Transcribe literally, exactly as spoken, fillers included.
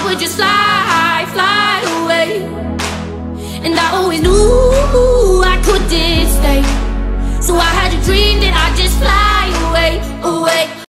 I would just fly, fly away. And I always knew I couldn't stay, so I had a dream that I'd just fly away, away.